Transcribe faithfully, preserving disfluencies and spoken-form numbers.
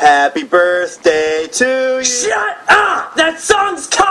Happy birthday to you. Shut up! That song's called